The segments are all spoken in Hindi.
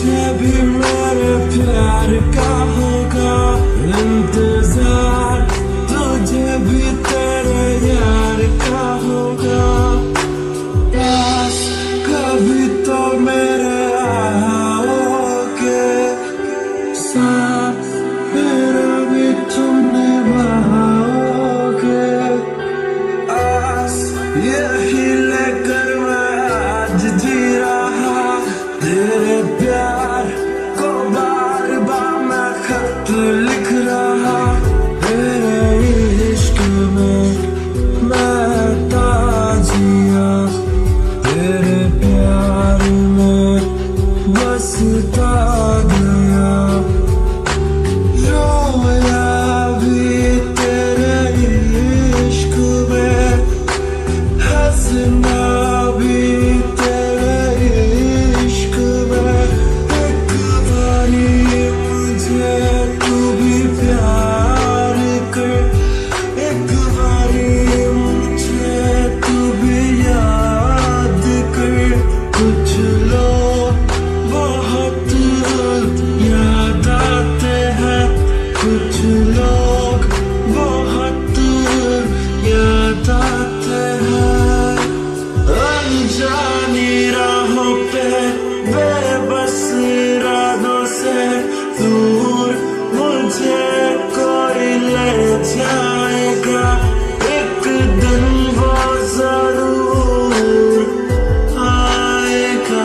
तुझे भी मेरे प्यार का होगा इंतजार, तुझे भी तेरे यार का होगा पास, कभी तो मेरे आओगे साथ, मेरा भी तुम निभाओगे आस, यही लेकर मैं आज जी रहा तेरे प्यार को, बार बार मैं खत लिख रहा, तेरे इश्क में मैं ताजिया, तेरे प्यार में बसता गया, रोया भी तेरे इश्क में, हंसना भी तेरे इश्क में, एक बारी मुझे तू भी प्यार कर, एक बारी मुझे तू भी याद कर, कुछ लोग बहुत याद आते हैं, कुछ लोग बहुत याद आते हैं, अनजानी राहों पे बेबस इरादों से दूर मुझे कोई ले जाएगा, एक दिन वो जरूर आएगा।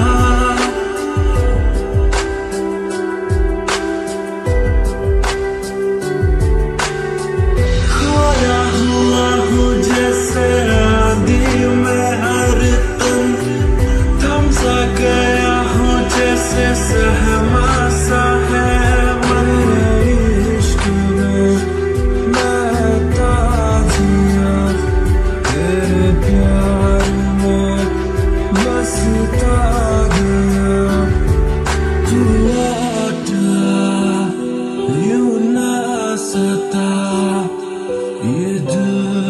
खोया हुआ हूँ जैसे आंधी में हर दम, थम सा गया हूँ जैसे सहमा सा है मन, इश्क में मैं ताजिया, तेरे प्यार में बसता गया, तू लौटा यूं ना सता ये दिल